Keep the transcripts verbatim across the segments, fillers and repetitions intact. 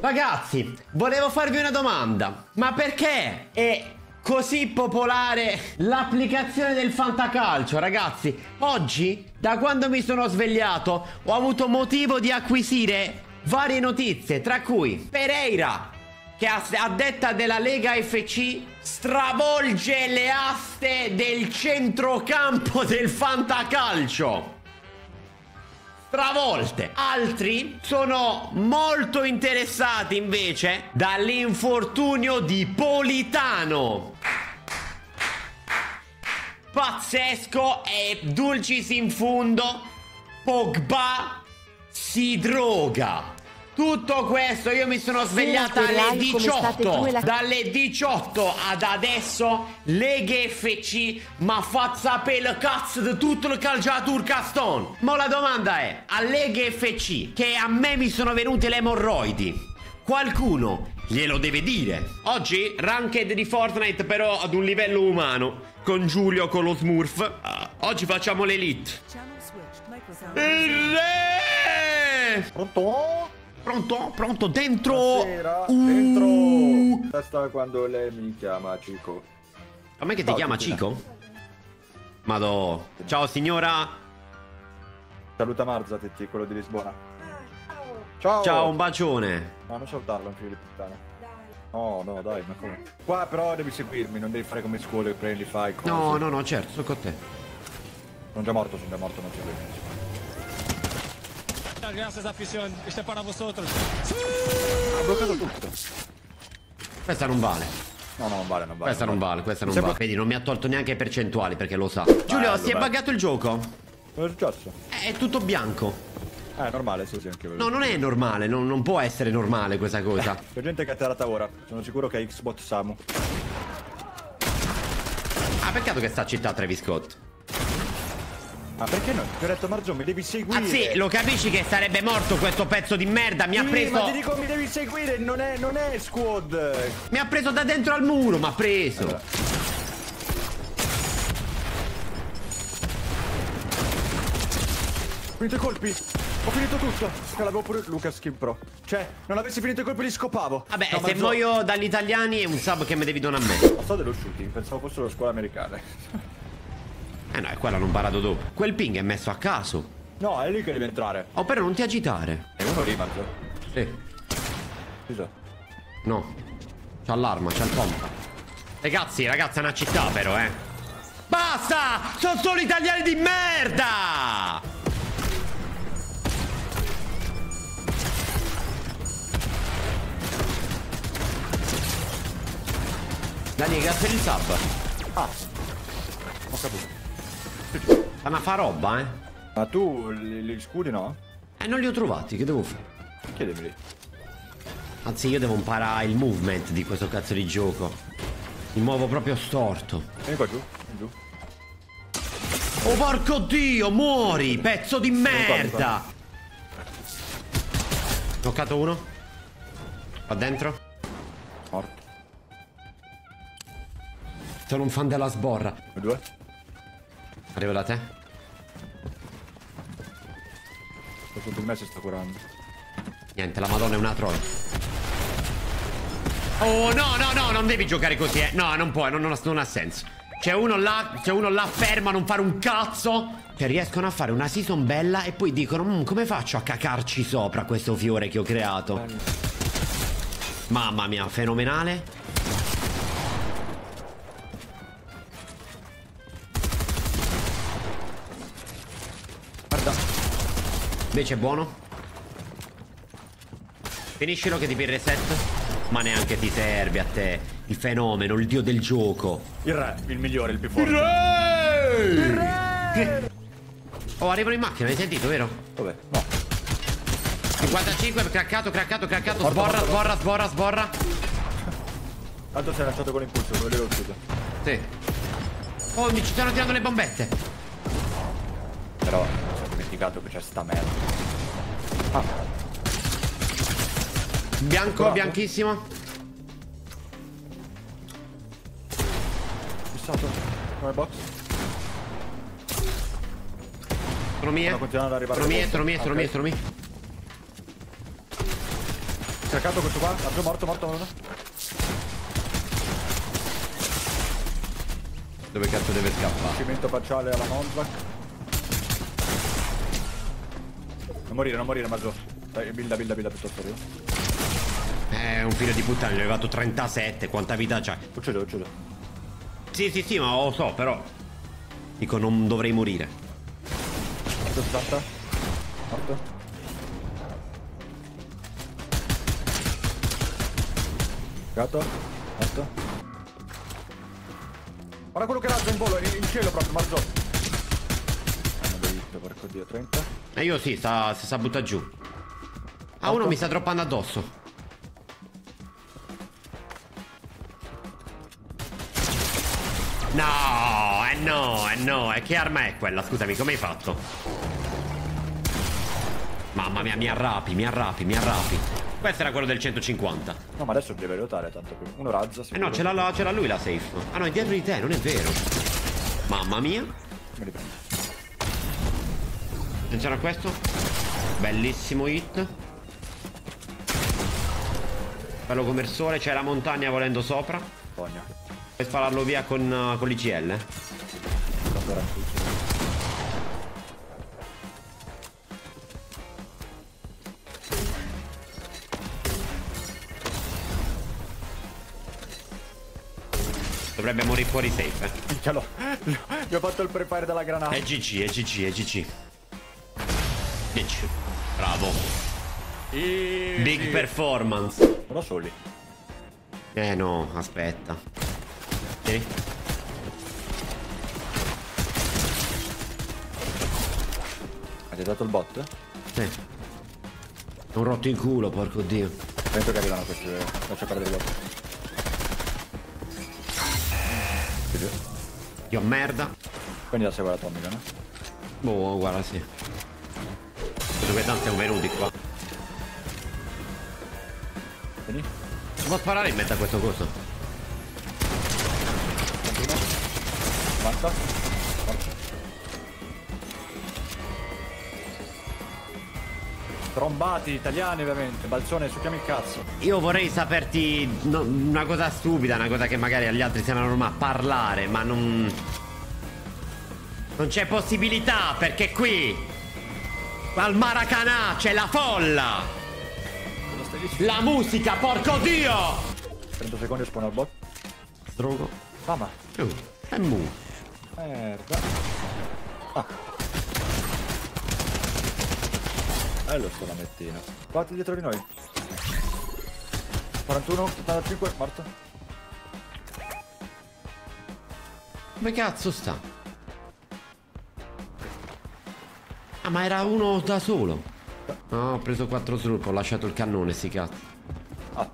Ragazzi, volevo farvi una domanda. Ma perché è così popolare l'applicazione del fantacalcio, ragazzi? Oggi, da quando mi sono svegliato, ho avuto motivo di acquisire varie notizie, tra cui Pereira, che a, a detta della Lega F C stravolge le aste del centrocampo del fantacalcio. Stravolte. Altri sono molto interessati invece dall'infortunio di Politano. Pazzesco e dulcis in fundo, Pogba si droga. Tutto questo io mi sono svegliata alle diciotto. Dalle diciotto ad adesso Lega F C ma fa sapere il cazzo di tutto il calciatur caston. Ma la domanda è, a Lega F C, che a me mi sono venute le emorroidi, qualcuno glielo deve dire. Oggi ranked di Fortnite però ad un livello umano, con Giulio con lo Smurf. uh, Oggi facciamo l'elite. Il re! Pronto? Pronto? Pronto? Dentro? Buonasera, uh. dentro. Basta quando lei mi chiama Cico. A me che ti Ciao, chiama Cristina. Cico? Madò. Ciao signora. Saluta Marza, Tetti, quello di Lisbona. Ciao. Ciao, un bacione. Ma non salutarlo, un figlio di puttana. No, no, dai, ma come? Qua però devi seguirmi, non devi fare come scuole, prendi, fai cose. No, no, no, certo, sono con te. Sono già morto, sono già morto, non seguirmi. Gracias afición, este para vosotros. Ha bloccato tutto. Questa non vale. No, no, non vale, non vale. Questa non vale, questa non Sembra- vale. Vedi, non mi ha tolto neanche i percentuali perché lo sa. Giulio, Bello, si è bello. buggato il gioco? Cosa è successo? È tutto bianco. Eh, è normale, sì, sì, anche No, non è normale, non, non può essere normale questa cosa. C'è gente che è atterrata ora. Sono sicuro che è Xbox Samu. Ah, peccato che sta a città Travis Scott. Ma perché no? Ti ho detto Marzo, mi devi seguire. Ah sì, lo capisci che sarebbe morto questo pezzo di merda? Mi ha Sì, preso... ma ti dico mi devi seguire, non è, non è squad. Mi ha preso da dentro al muro, mi ha preso. Allora. Finito i colpi. Ho finito tutto. Che l'avevo pure Lucas Skin Pro. Cioè, non avessi finito i colpi li scopavo. Vabbè, No, se Marzo, muoio dagli italiani è un sub che mi devi donare a me. non so dello shooting, pensavo fosse la scuola americana. Eh no, è quello l'ho imparato dopo. Quel ping è messo a caso. No, è lì che devi entrare. Oh, però non ti agitare. È uno lì, Marzo. Sì. Scusa. No. C'ha l'arma, c'ha il pompa. Ragazzi, ragazzi, è una città però, eh. Basta! Sono solo italiani di merda! Dani, grazie per il sub. Ah. Ho capito. Fanno a fa roba, eh. Ma tu li, li scudi no? E non li ho trovati, che devo fare? Chiedemeli. Anzi, io devo imparare il movement di questo cazzo di gioco. Mi muovo proprio storto. Vieni qua giù, giù. Oh porco dio, muori, pezzo di merda. Toccato uno. Qua dentro. Morto. Sono un fan della sborra. E due. Arrivo da te. Questo di me si sta curando. Niente, la madonna è una troia. Oh no, no, no, non devi giocare così, eh. No, non puoi, non, non ha, non ha senso. C'è uno là, c'è uno là fermo a non fare un cazzo. Che riescono a fare una season bella e poi dicono "Mm, come faccio a cacarci sopra questo fiore che ho creato?" Mamma mia, fenomenale. Guarda. Invece è buono. Finiscilo che ti per reset. Ma neanche ti serve a te. Il fenomeno, il dio del gioco. Il re, il migliore, il più forte. Il re! Oh, arrivano in macchina, hai sentito, vero? Dov'è? No. cinquantacinque, craccato, craccato, craccato. Morto, Sborra, morto, sborra, sborra, sborra. Tanto sei lanciato con l'impulso, non l'avevo ucciso. Sì. Oh, mi ci stanno tirando le bombette. Però mi sono dimenticato che c'è sta merda. Ah. Bianco, Ecco là. bianchissimo. Fissato. Come box. Sono mie. Stanno continuando ad arrivare Sono le mie, bombe. sono mie, sono Ok. mie, sono mie. Cercato questo qua. Altro morto, morto, morto. Dove cazzo deve scappare? Cimento facciale alla Monzac. Non morire, non morire, Mazzo. Dai, builda, builda, builda piuttosto io. Eh, un figlio di puttana, gli ho levato trentasette, quanta vita c'hai? Uccido, uccido. Sì, sì, sì, ma lo so, però. Dico, non dovrei morire. sessanta. Morto. Gatto. Morto. Guarda quello che razza in volo, in, in cielo proprio, Mazzo. Ah, non l'ho visto, porco dio, trenta. E io sì, sta, si sta butta giù. Ah, uno mi sta droppando addosso. No, eh no, eh no, e che arma è quella? Scusami, come hai fatto? Mamma mia, mi arrapi, mi arrapi, mi arrapi. Questo era quello del centocinquanta. No, ma adesso deve ruotare tanto più. Uno razza. Eh no, ce l'ha, ce l'ha lui la safe. Ah no, è dietro di te, non è vero. Mamma mia. Me li prendo. Attenzione a questo. Bellissimo hit. Bello come il sole, c'è la montagna volendo sopra. Sogno. Per spararlo via con, uh, con l'I C L. Dovrebbe morire fuori safe, eh. Minchia, gli ho fatto il prefire della granata. È G G, è G G, è G G. G G. Bravo. Easy. Big performance. Sono soli. Eh no, aspetta. Tieni. Hai dato il bot? Sì. È un rotto in culo, porco dio. Penso che arrivano questi. Lascia perdere il bot. Dio merda. Quindi la segue l'atomica, no? Boh, guarda, sì. Dove tanto siamo venuti qua. Vieni. Può sparare in mezzo a questo coso? novanta. Morto. Trombati italiani ovviamente. Balzone, succhiami il cazzo. Io vorrei saperti no, una cosa stupida, una cosa che magari agli altri sembra normale, parlare, ma non... Non c'è possibilità, perché qui al Maracanã c'è la folla. La musica, porco dio! trenta secondi spawna il bot. Strogo. Mamma. Uh, è mu. Merda. Ah. Bello sto lamettino. Guarda dietro di noi. quarantuno, ottantacinque, morto. Dove cazzo sta? Ah, ma era uno da solo. No, ho preso quattro slurp, ho lasciato il cannone, sti cazzi. Ah.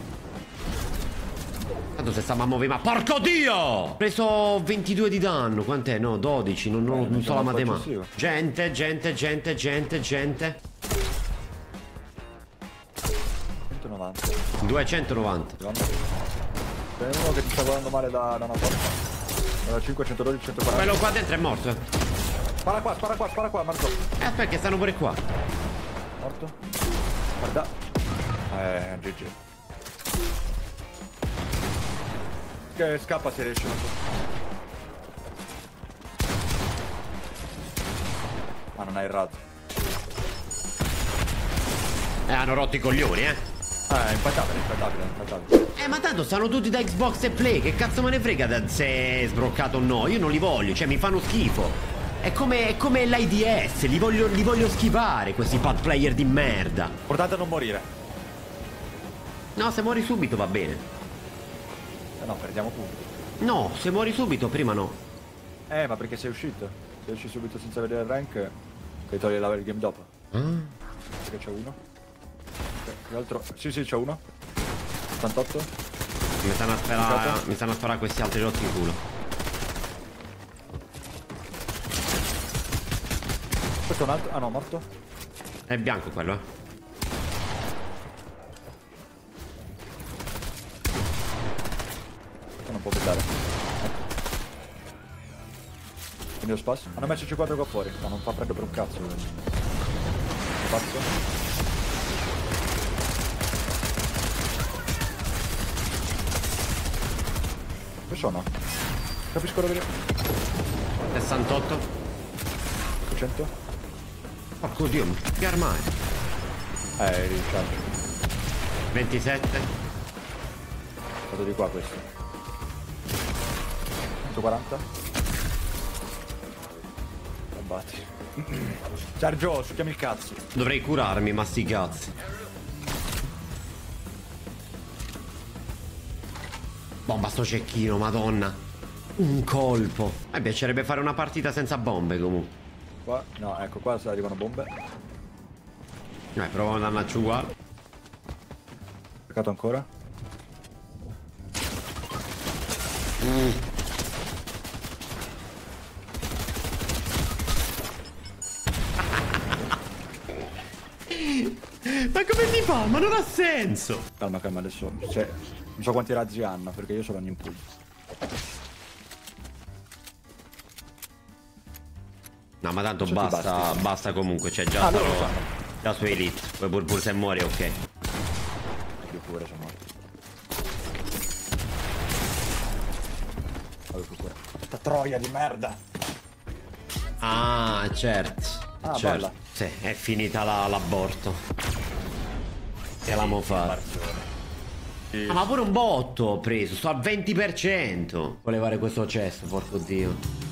Tanto se stavamo a muovere, ma porco dio! Ho preso ventidue di danno, quant'è? No, dodici, non, non, Eh, non so la un po' matematica. eccessivo. Gente, gente, gente, gente, gente. centonovanta. duecentonovanta. C'è uno che ti sta guardando male da, da una porta. Da cinquecentododici, centoquaranta. Quello qua dentro è morto. eh. Spara qua, spara qua, spara qua, Marco. Eh, aspetta che stanno pure qua. Morto. Guarda. Eh, G G. Che scappa se riesce. Ma non hai errato. Eh, hanno rotto i coglioni, eh. Eh, è impattabile, impattabile, impattabile. Eh, ma tanto stanno tutti da Xbox e Play. Che cazzo me ne frega da- se è sbroccato o no? Io non li voglio, cioè mi fanno schifo. È come, è come l'A I D S, li voglio, li voglio schivare questi pad player di merda. Importante a non morire. No, se muori subito va bene. Eh no, perdiamo punti. No, se muori subito prima no. Eh, ma perché sei uscito? Se esci subito senza vedere il rank, ti togli la- il game dopo. Ah. Perché c'è uno. Ok, che altro? Sì, sì, c'è uno. ottantotto. Mi stanno a sparare, mi stanno a sparare questi altri rotti in culo. Questo è un altro. Ah no, morto. È bianco quello, eh. Questo non può beccare. Quindi lo spasso. Hanno messo C quattro qua fuori. No, non fa freddo per un cazzo. Spazio. Dove sono? Capisco dove... sessantotto. cento? Porco dio, che armadio. Eh, rincharge. ventisette. Vado di qua questo. centoquaranta. Abbatti. Sergio, succhiami il cazzo. Dovrei curarmi, ma sti cazzi. Bomba sto cecchino, madonna. Un colpo. Mi piacerebbe fare una partita senza bombe comunque. Qua, no, ecco, qua arrivano bombe. Dai, proviamo ad andarci uguale. Peccato ancora. Mm. Ma come si fa? Ma non ha senso. Calma, calma, adesso. Cioè, non so quanti razzi hanno, perché io sono ogni impulso. No, ma tanto Tutti basta, basti. basta comunque. C'è già, Ah, loro sarò- lo sanno. già su Elite. Poi pur, pur se muore, ok. Io pure sono morto. Vado pure. Sta troia di merda. Ah, certo. Ah, certo. bella. Sì, è finita la- l'aborto. Che l'amo fatto. Ah, ma pure un botto ho preso. Sto al venti per cento. Volevo fare questo cesso, porco dio.